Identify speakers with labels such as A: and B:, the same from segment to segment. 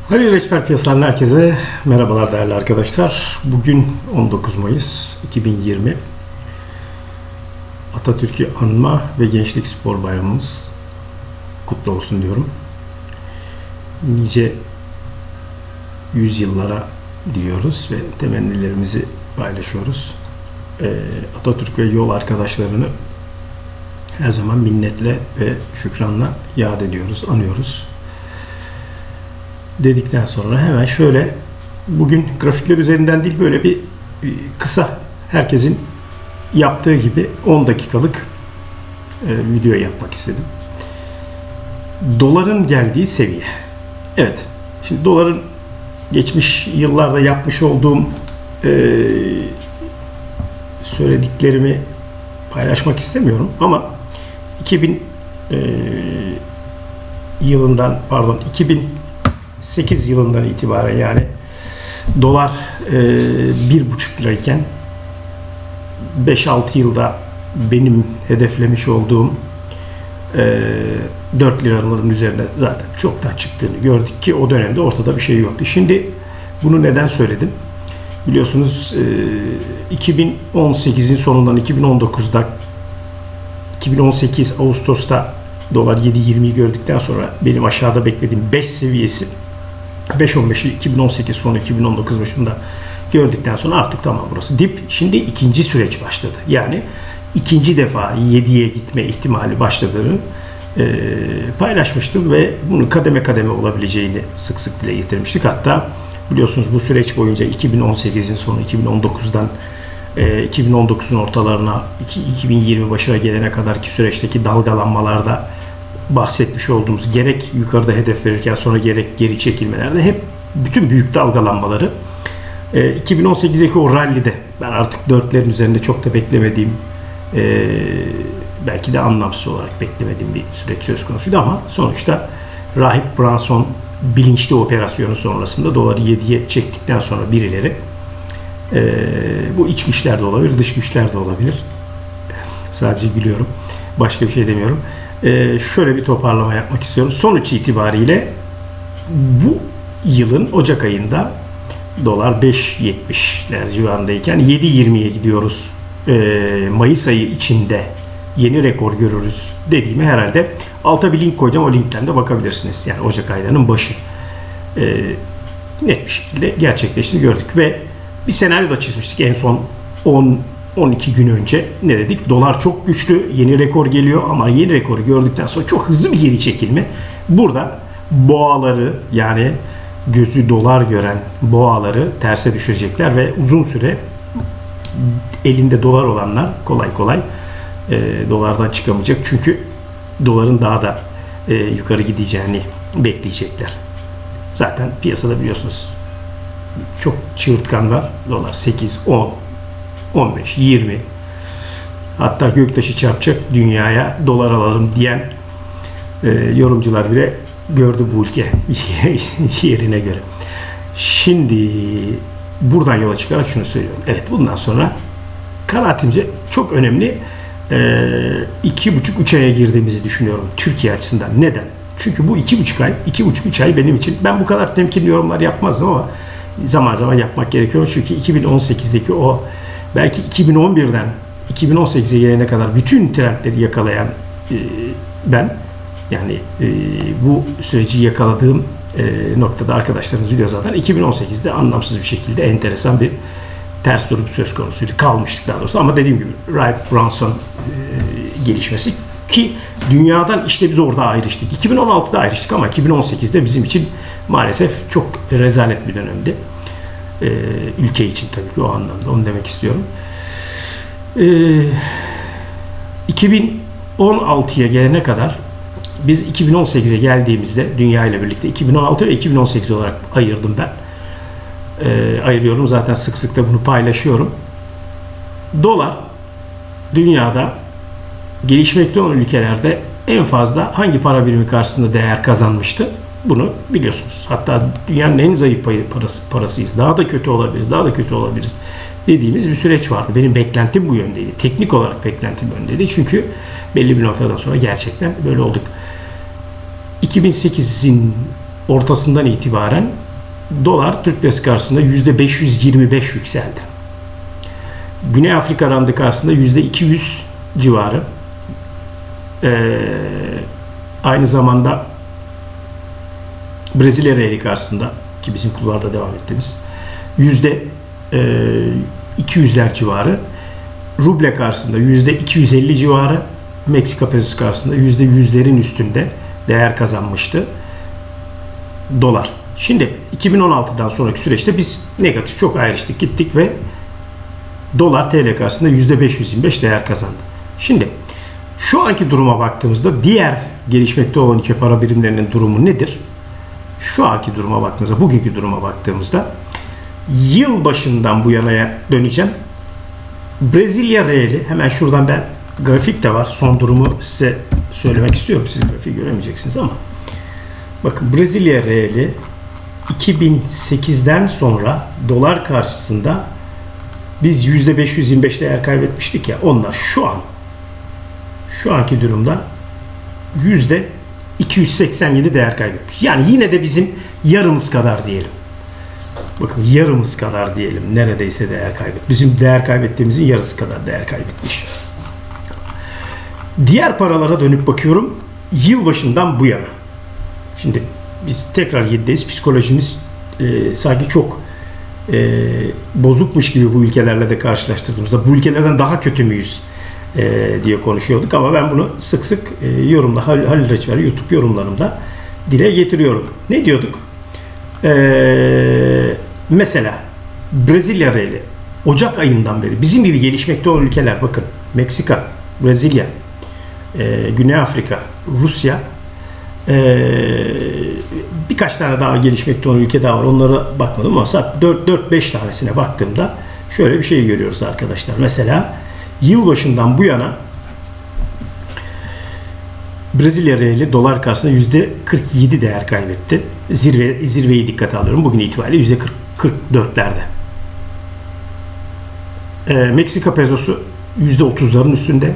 A: Halil Reçber Piyasalar'ın herkese merhabalar değerli arkadaşlar. Bugün 19 Mayıs 2020. Atatürk'ü anma ve Gençlik Spor Bayramımız kutlu olsun diyorum. Nice yüzyıllara diliyoruz ve temennilerimizi paylaşıyoruz. Atatürk ve yol arkadaşlarını her zaman minnetle ve şükranla yad ediyoruz, anıyoruz. Dedikten sonra hemen şöyle bugün grafikler üzerinden değil böyle bir kısa herkesin yaptığı gibi 10 dakikalık video yapmak istedim. Doların geldiği seviye. Evet. Şimdi doların geçmiş yıllarda yapmış olduğum söylediklerimi paylaşmak istemiyorum ama 2008 yılından itibaren yani dolar 1,5 lirayken 5-6 yılda benim hedeflemiş olduğum 4 liraların üzerine zaten çoktan çıktığını gördük ki o dönemde ortada bir şey yoktu. Şimdi bunu neden söyledim? Biliyorsunuz 2018'in sonundan 2018 Ağustos'ta dolar 7.20'yi gördükten sonra benim aşağıda beklediğim 5 seviyesi 5.15'i 2018 sonu 2019 başında gördükten sonra artık tamam burası dip. Şimdi ikinci süreç başladı. Yani ikinci defa 7'ye gitme ihtimali başladığını paylaşmıştım ve bunun kademe kademe olabileceğini sık sık dile getirmiştik. Hatta biliyorsunuz bu süreç boyunca 2018'in sonu 2019'dan 2019'un ortalarına 2020 başına gelene kadarki süreçteki dalgalanmalarda bahsetmiş olduğumuz gerek yukarıda hedef verirken sonra gerek geri çekilmelerde hep bütün büyük dalgalanmaları 2018'deki o rallide ben artık 4'lerin üzerinde çok da beklemediğim belki de anlamsız olarak beklemediğim bir süreç söz konusuydu ama sonuçta Rahip Brunson bilinçli operasyonu sonrasında doları 7'ye çektikten sonra birileri bu iç güçler de olabilir, dış güçler de olabilir. Sadece gülüyorum. Başka bir şey demiyorum. Şöyle bir toparlama yapmak istiyorum. Sonuç itibariyle bu yılın Ocak ayında dolar 5.70'ler civarındayken 7.20'ye gidiyoruz. Mayıs ayı içinde yeni rekor görürüz dediğimi herhalde alta bir link koyacağım. O linkten de bakabilirsiniz. Yani Ocak aylarının başı. Net bir şekilde gerçekleşti gördük ve bir senaryo da çizmiştik en son 10-12 gün önce. Ne dedik? Dolar çok güçlü, yeni rekor geliyor ama yeni rekoru gördükten sonra çok hızlı bir geri çekilme. Burada boğaları yani gözü dolar gören boğaları terse düşürecekler ve uzun süre elinde dolar olanlar kolay kolay dolardan çıkamayacak. Çünkü doların daha da yukarı gideceğini bekleyecekler. Zaten piyasada biliyorsunuz çok çığırtkan var. Dolar 8, 10, 15, 20 hatta göktaşı çarpacak dünyaya dolar alalım diyen yorumcular bile gördü bu ülke yerine göre. Şimdi buradan yola çıkarak şunu söylüyorum. Evet bundan sonra kanaatimce çok önemli 2,5-3 aya girdiğimizi düşünüyorum Türkiye açısından. Neden? Çünkü bu 2,5-3 ay benim için ben bu kadar temkinli yorumlar yapmazdım ama zaman zaman yapmak gerekiyor. Çünkü 2018'deki o belki 2011'den 2018'e gelene kadar bütün trendleri yakalayan ben yani bu süreci yakaladığım noktada arkadaşlarımız biliyor zaten 2018'de anlamsız bir şekilde enteresan bir ters durum söz konusuydu. Kalmıştık daha doğrusu ama dediğim gibi Rahip Brunson gelişmesi ki dünyadan işte biz orada ayrıştık. 2016'da ayrıştık ama 2018'de bizim için maalesef çok rezalet bir dönemdi. Ülke için tabii ki o anlamda onu demek istiyorum. 2016'ya gelene kadar biz 2018'e geldiğimizde dünya ile birlikte 2016 ve 2018 olarak ayırdım ben. Ayırıyorum zaten sık sık da bunu paylaşıyorum. Dolar dünyada gelişmekte olan ülkelerde en fazla hangi para birimi karşısında değer kazanmıştı? Bunu biliyorsunuz. Hatta dünyanın en zayıf parasıyız. Daha da kötü olabiliriz, daha da kötü olabiliriz dediğimiz bir süreç vardı. Benim beklentim bu yöndeydi. Teknik olarak beklentim bu yöndeydi. Çünkü belli bir noktadan sonra gerçekten böyle olduk. 2008'in ortasından itibaren dolar Türk lirası karşısında %525 yükseldi. Güney Afrika randı karşısında %200 civarı. Aynı zamanda Brezilya reali karşısında, ki bizim kulvarda devam ettiğimiz, %200'ler civarı. Ruble karşısında %250 civarı. Meksika pesosu karşısında %100'lerin üstünde değer kazanmıştı dolar. Şimdi 2016'dan sonraki süreçte biz negatif çok ayrıştık gittik ve dolar TL karşısında %525 değer kazandı. Şimdi şu anki duruma baktığımızda diğer gelişmekte olan ülke para birimlerinin durumu nedir? Şu anki duruma baktığımızda, bugünkü duruma baktığımızda yıl başından bu yanaya döneceğim. Brezilya reali, hemen şuradan ben, grafik de var. Son durumu size söylemek istiyorum. Siz grafiği göremeyeceksiniz ama bakın, Brezilya reali 2008'den sonra dolar karşısında biz %525 değer kaybetmiştik ya, onlar şu anki durumda %287 değer kaybetmiş. Yani yine de bizim yarımız kadar diyelim. Bakın, yarımız kadar diyelim. Neredeyse değer kaybetmiş. Bizim değer kaybettiğimizin yarısı kadar değer kaybetmiş. Diğer paralara dönüp bakıyorum. Yılbaşından bu yana. Şimdi biz tekrar 7'deyiz. Psikolojimiz sanki çok bozukmuş gibi bu ülkelerle de karşılaştırdığımızda. Bu ülkelerden daha kötü müyüz diye konuşuyorduk. Ama ben bunu sık sık yorumda, Halil Reçber YouTube yorumlarımda dile getiriyorum. Ne diyorduk? Mesela Brezilya reali Ocak ayından beri bizim gibi gelişmekte olan ülkeler, bakın, Meksika, Brezilya, Güney Afrika, Rusya, birkaç tane daha gelişmekte olan ülke daha var. Onlara bakmadım ama 4-5 tanesine baktığımda şöyle bir şey görüyoruz arkadaşlar. Mesela yılbaşından bu yana Brezilya reali dolar karşısında %47 değer kaybetti. Zirveyi dikkate alıyorum. Bugün itibariyle %44'lerde. Meksika pesosu %30'ların üstünde.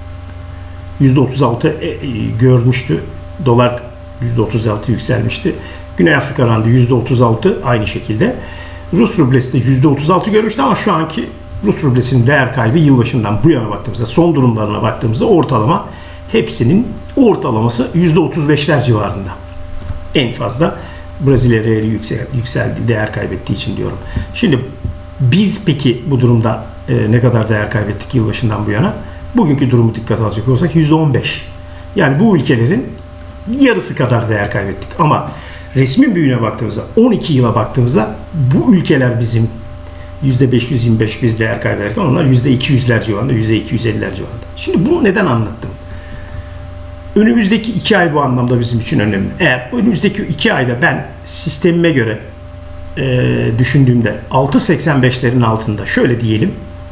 A: %36 görmüştü. Dolar %36 yükselmişti. Güney Afrika randı %36 aynı şekilde. Rus rublesi de %36 görmüştü ama şu anki Rus rublesinin değer kaybı yılbaşından bu yana baktığımızda, son durumlarına baktığımızda ortalama hepsinin ortalaması %35'ler civarında. En fazla Brezilya reali yükseldi, değer kaybettiği için diyorum. Şimdi biz peki bu durumda ne kadar değer kaybettik yılbaşından bu yana? Bugünkü durumu dikkate alacak olursak %15. Yani bu ülkelerin yarısı kadar değer kaybettik. Ama resmi büyüğüne baktığımızda, 12 yıla baktığımızda bu ülkeler bizim %525 biz değer kaybederken onlar %200'ler civarında, %250'ler civarında. Şimdi bunu neden anlattım? Önümüzdeki 2 ay bu anlamda bizim için önemli. Eğer önümüzdeki 2 ayda ben sistemime göre düşündüğümde 6.85'lerin altında, şöyle diyelim,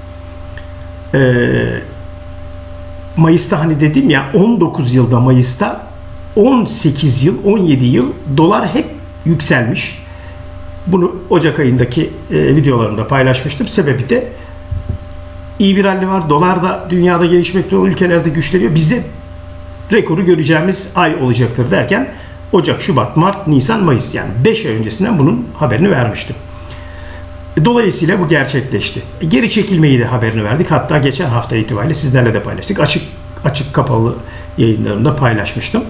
A: Mayıs'ta hani dedim ya, 19 yılda Mayıs'ta 18 yıl, 17 yıl dolar hep yükselmiş. Bunu Ocak ayındaki videolarımda paylaşmıştım. Sebebi de iyi bir rally var. Dolar da dünyada gelişmekte olan ülkelerde güçleniyor. Bizde rekoru göreceğimiz ay olacaktır derken Ocak, Şubat, Mart, Nisan, Mayıs, yani 5 ay öncesinden bunun haberini vermiştim. Dolayısıyla bu gerçekleşti. Geri çekilmeyi de haberini verdik. Hatta geçen hafta itibariyle sizlerle de paylaştık. Açık kapalı yayınlarımda paylaşmıştım.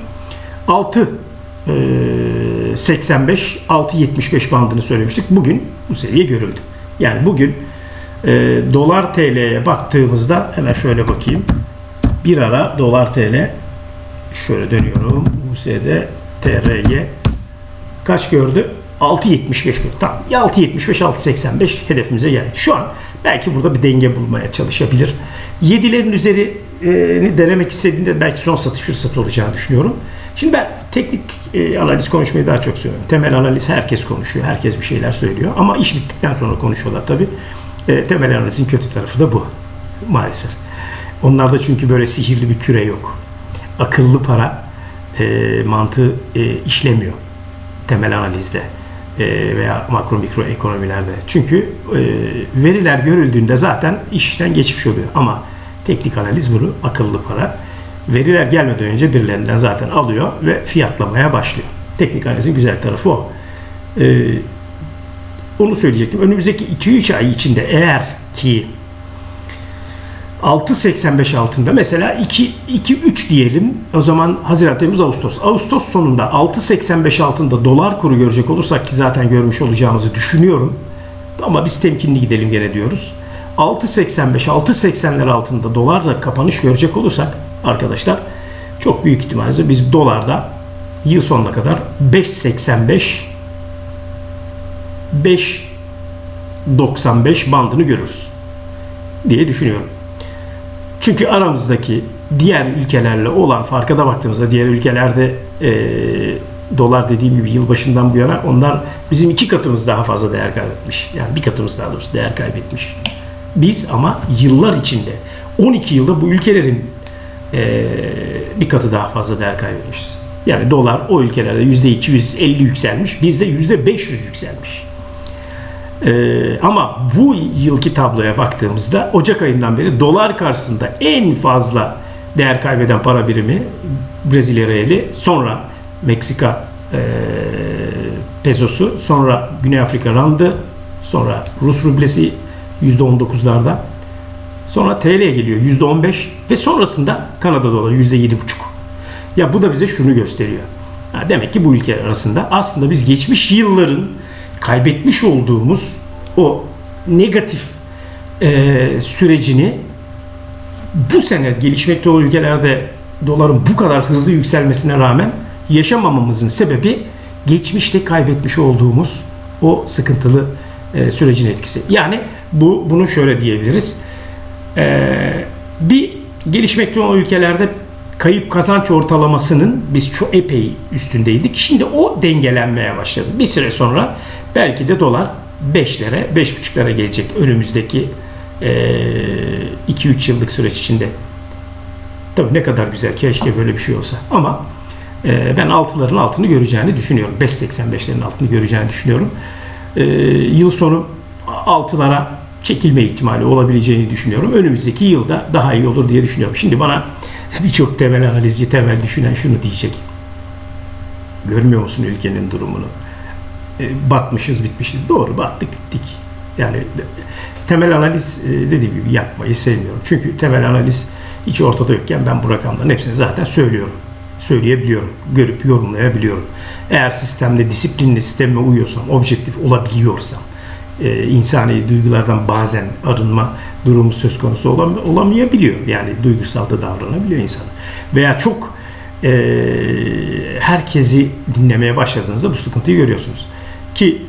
A: 6.85, 6.75 bandını söylemiştik. Bugün bu seviye görüldü. Yani bugün dolar TL'ye baktığımızda, hemen şöyle bakayım. Bir ara dolar TL, şöyle dönüyorum. USD TRY kaç gördü? 6.75 gördü. Tamam. 6.75, 6.85 hedefimize geldi. Şu an belki burada bir denge bulmaya çalışabilir. 7'lerin üzerini denemek istediğinde belki son satış fırsatı olacağını düşünüyorum. Şimdi ben teknik analiz konuşmayı daha çok seviyorum. Temel analiz herkes konuşuyor. Herkes bir şeyler söylüyor. Ama iş bittikten sonra konuşuyorlar tabii. Temel analizin kötü tarafı da bu. Maalesef. Onlarda çünkü böyle sihirli bir küre yok. Akıllı para mantığı işlemiyor temel analizde veya makro mikro ekonomilerde. Çünkü veriler görüldüğünde zaten işten geçmiş oluyor. Ama teknik analiz bunu, akıllı para, veriler gelmeden önce birilerinden zaten alıyor ve fiyatlamaya başlıyor. Teknik analizin güzel tarafı o. Onu söyleyecektim. Önümüzdeki 2-3 ay içinde eğer ki 6.85 altında mesela 2-3 diyelim, o zaman Haziran, Temmuz, Ağustos. Ağustos sonunda 6.85 altında dolar kuru görecek olursak, ki zaten görmüş olacağımızı düşünüyorum. Ama biz temkinli gidelim gene diyoruz. 6.85-6.80'ler altında dolarla kapanış görecek olursak arkadaşlar, çok büyük ihtimalle biz dolarda yıl sonuna kadar 5.95 bandını görürüz diye düşünüyorum. Çünkü aramızdaki diğer ülkelerle olan farka da baktığımızda, diğer ülkelerde dolar dediğim gibi yılbaşından bu yana onlar bizim 2 katımız daha fazla değer kaybetmiş. Yani 1 katımız daha doğrusu değer kaybetmiş. Biz ama yıllar içinde 12 yılda bu ülkelerin 1 katı daha fazla değer kaybetmişiz. Yani dolar o ülkelerde %250 yükselmiş, bizde %500 yükselmiş. Ama bu yılki tabloya baktığımızda Ocak ayından beri dolar karşısında en fazla değer kaybeden para birimi Brezilya reali, sonra Meksika pesosu, sonra Güney Afrika randı, sonra Rus rublesi %19'larda, sonra TL geliyor %15 ve sonrasında Kanada doları %7,5. Ya bu da bize şunu gösteriyor. Demek ki bu ülkeler arasında aslında biz geçmiş yılların kaybetmiş olduğumuz o negatif sürecini bu sene gelişmekte olan ülkelerde doların bu kadar hızlı yükselmesine rağmen yaşamamamızın sebebi geçmişte kaybetmiş olduğumuz o sıkıntılı sürecin etkisi. Yani bunu şöyle diyebiliriz. Bir gelişmekte olan ülkelerde kayıp kazanç ortalamasının biz çok epey üstündeydik. Şimdi o dengelenmeye başladı. Bir süre sonra belki de dolar 5'lere, 5,5'lara gelecek önümüzdeki 2-3 yıllık süreç içinde. Tabii ne kadar güzel, keşke böyle bir şey olsa. Ama ben 6'ların altını göreceğini düşünüyorum. 5.85'lerin altını göreceğini düşünüyorum. Yıl sonu 6'lara çekilme ihtimali olabileceğini düşünüyorum. Önümüzdeki yılda daha iyi olur diye düşünüyorum. Şimdi bana birçok temel analizci, temel düşünen şunu diyecek: görmüyor musun ülkenin durumunu? Batmışız, bitmişiz. Doğru, battık, bittik. Yani temel analiz dediğim gibi yapmayı sevmiyorum. Çünkü temel analiz hiç ortada yokken ben bu rakamların hepsini zaten söylüyorum. Söyleyebiliyorum. Görüp yorumlayabiliyorum. Eğer sistemde, disiplinli sisteme uyuyorsam, objektif olabiliyorsam, insani duygulardan bazen arınma durumu söz konusu olamayabiliyor. Yani duygusal da davranabiliyor insan. Veya çok herkesi dinlemeye başladığınızda bu sıkıntıyı görüyorsunuz. Ki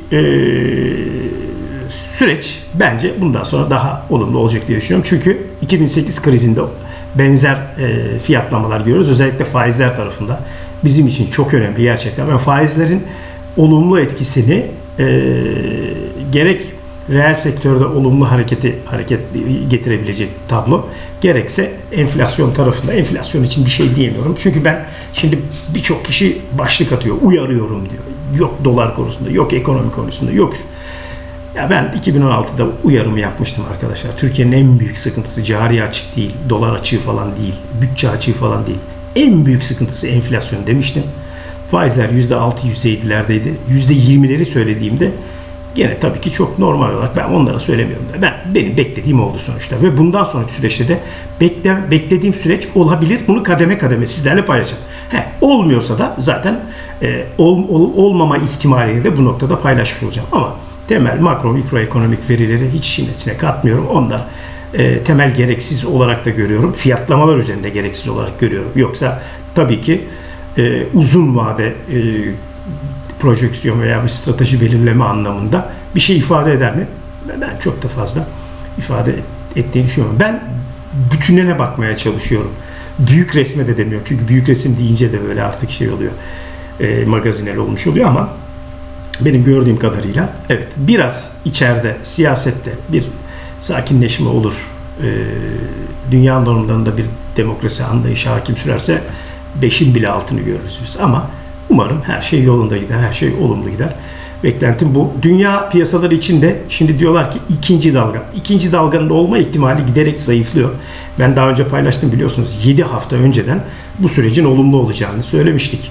A: süreç bence bundan sonra daha olumlu olacak diye düşünüyorum. Çünkü 2008 krizinde benzer fiyatlamalar görüyoruz. Özellikle faizler tarafında. Bizim için çok önemli gerçekten. Ben faizlerin olumlu etkisini gerek reel sektörde olumlu hareket getirebilecek tablo, gerekse enflasyon tarafında, enflasyon için bir şey diyemiyorum. Çünkü ben şimdi birçok kişi başlık atıyor, uyarıyorum diyor. Yok dolar konusunda, yok ekonomi konusunda, yok. Ya ben 2016'da uyarımı yapmıştım arkadaşlar. Türkiye'nin en büyük sıkıntısı cari açık değil, dolar açığı falan değil, bütçe açığı falan değil. En büyük sıkıntısı enflasyon demiştim. Faizler %6, %7'lerdeydi. %20'leri söylediğimde gene tabii ki çok normal olarak ben onlara söylemiyorum da benim beklediğim oldu sonuçta ve bundan sonraki süreçte de beklediğim süreç olabilir. Bunu kademe kademe sizlerle paylaşacağım. Olmuyorsa da zaten olmama ihtimaliyle de bu noktada paylaşmış olacağım. Ama temel makro mikroekonomik verileri hiç işin içine katmıyorum. Onlar temel gereksiz olarak da görüyorum. Fiyatlamalar üzerinde gereksiz olarak görüyorum. Yoksa tabii ki uzun vade projeksiyon veya bir strateji belirleme anlamında bir şey ifade eder mi? Ben çok da fazla ifade ettiğini düşünüyorum. Ben bütününe bakmaya çalışıyorum. Büyük resme de demiyorum. Çünkü büyük resim deyince de böyle artık şey oluyor. Magazinel olmuş oluyor ama benim gördüğüm kadarıyla evet, biraz içeride siyasette bir sakinleşme olur. Dünya normlarında bir demokrasi anlayışı hakim sürerse 5'in bile altını görürüz biz. Ama umarım her şey yolunda gider, her şey olumlu gider. Beklentim bu. Dünya piyasaları için de şimdi diyorlar ki ikinci dalga. İkinci dalganın olma ihtimali giderek zayıflıyor. Ben daha önce paylaştım biliyorsunuz. 7 hafta önceden bu sürecin olumlu olacağını söylemiştik.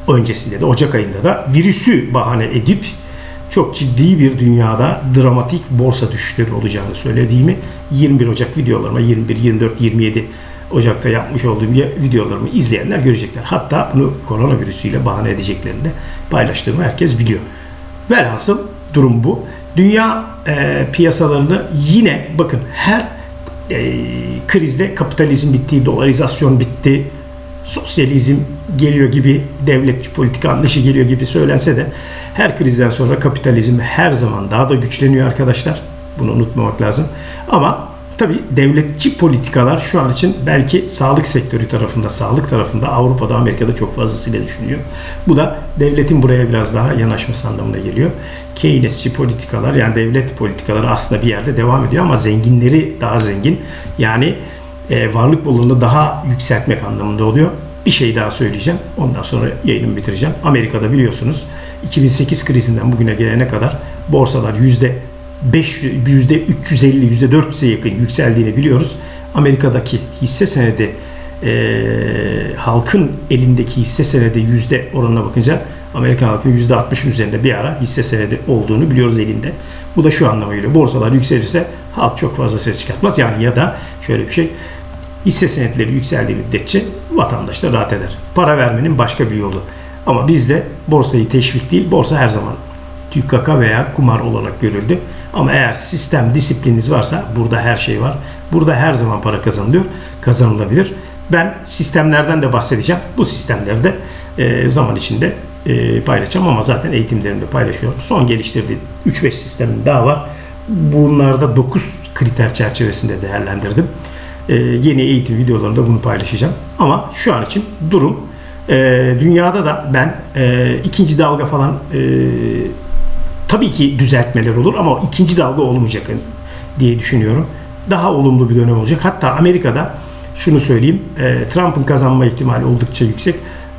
A: öncesinde de Ocak ayında da virüsü bahane edip çok ciddi bir dünyada dramatik borsa düşüşleri olacağını söylediğimi 21 Ocak videolarıma 21, 24, 27 Ocak'ta yapmış olduğum videolarımı izleyenler görecekler. Hatta bunu koronavirüsüyle bahane edeceklerini de paylaştığımı herkes biliyor. Velhasıl durum bu. Dünya piyasalarını yine bakın her krizde kapitalizm bitti, dolarizasyon bitti, sosyalizm geliyor gibi, devletçi politika anlayışı geliyor gibi söylense de her krizden sonra kapitalizm her zaman daha da güçleniyor arkadaşlar. Bunu unutmamak lazım. Ama tabii devletçi politikalar şu an için belki sağlık sektörü tarafında, sağlık tarafında Avrupa'da, Amerika'da çok fazlasıyla düşünülüyor. Bu da devletin buraya biraz daha yanaşması anlamına geliyor. Keynesçi politikalar, yani devlet politikaları aslında bir yerde devam ediyor ama zenginleri daha zengin. Yani varlık bolluğunu daha yükseltmek anlamında oluyor. Bir şey daha söyleyeceğim. Ondan sonra yayınımı bitireceğim. Amerika'da biliyorsunuz 2008 krizinden bugüne gelene kadar borsalar %350, %400'e yakın yükseldiğini biliyoruz. Amerika'daki hisse senedi halkın elindeki hisse senedi yüzde oranına bakınca Amerikan halkının %60'ın üzerinde bir ara hisse senedi olduğunu biliyoruz elinde. Bu da şu anlama geliyor. Borsalar yükselirse halk çok fazla ses çıkartmaz. Yani ya da şöyle bir şey, hisse senetleri yükseldiği müddetçe vatandaşlar rahat eder. Para vermenin başka bir yolu. Ama bizde borsayı teşvik değil, borsa her zaman tükaka veya kumar olarak görüldü. Ama eğer sistem, disiplininiz varsa burada her şey var. Burada her zaman para kazanılıyor, kazanılabilir. Ben sistemlerden de bahsedeceğim. Bu sistemleri de zaman içinde paylaşacağım ama zaten eğitimlerimde paylaşıyorum. Son geliştirdiğim 3-5 sistemin daha var. Bunlarda 9 kriter çerçevesinde değerlendirdim. Yeni eğitim videolarında bunu paylaşacağım. Ama şu an için durum dünyada da ben ikinci dalga falan tabii ki düzeltmeler olur ama o ikinci dalga olmayacak diye düşünüyorum. Daha olumlu bir dönem olacak. Hatta Amerika'da şunu söyleyeyim, Trump'ın kazanma ihtimali oldukça yüksek.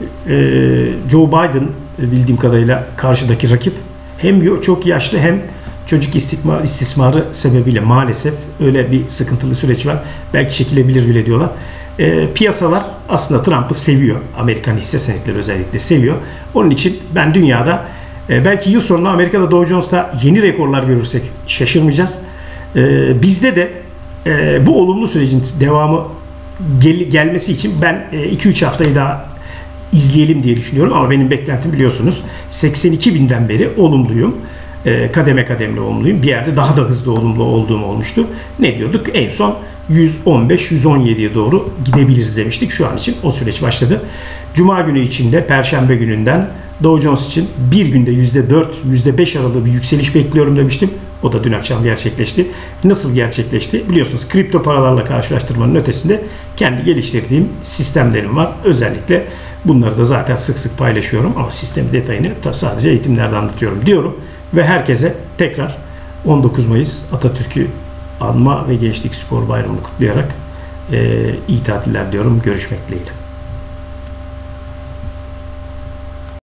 A: Joe Biden bildiğim kadarıyla karşıdaki rakip hem çok yaşlı hem çocuk istismarı sebebiyle maalesef öyle bir sıkıntılı süreç var. Belki çekilebilir bile diyorlar. Piyasalar aslında Trump'ı seviyor. Amerikan hisse senetleri özellikle seviyor. Onun için ben dünyada belki yıl sonunda Amerika'da Dow Jones'ta yeni rekorlar görürsek şaşırmayacağız. Bizde de bu olumlu sürecin devamı gelmesi için ben 2-3 haftayı daha izleyelim diye düşünüyorum. Ama benim beklentim biliyorsunuz 82 binden beri olumluyum. Kademe kademeli olumluyum. Bir yerde daha da hızlı olumlu olduğum olmuştu. Ne diyorduk? En son 115-117'ye doğru gidebiliriz demiştik. Şu an için o süreç başladı. Cuma günü içinde, Perşembe gününden Dow Jones için bir günde %4, %5 aralığı bir yükseliş bekliyorum demiştim. O da dün akşam gerçekleşti. Nasıl gerçekleşti? Biliyorsunuz kripto paralarla karşılaştırmanın ötesinde kendi geliştirdiğim sistemlerim var. Özellikle bunları da zaten sık sık paylaşıyorum ama sistemin detayını sadece eğitimlerde anlatıyorum diyorum. Ve herkese tekrar 19 Mayıs Atatürk'ü anma ve Gençlik Spor Bayramı'nı kutlayarak iyi tatiller diyorum. Görüşmek dileğiyle.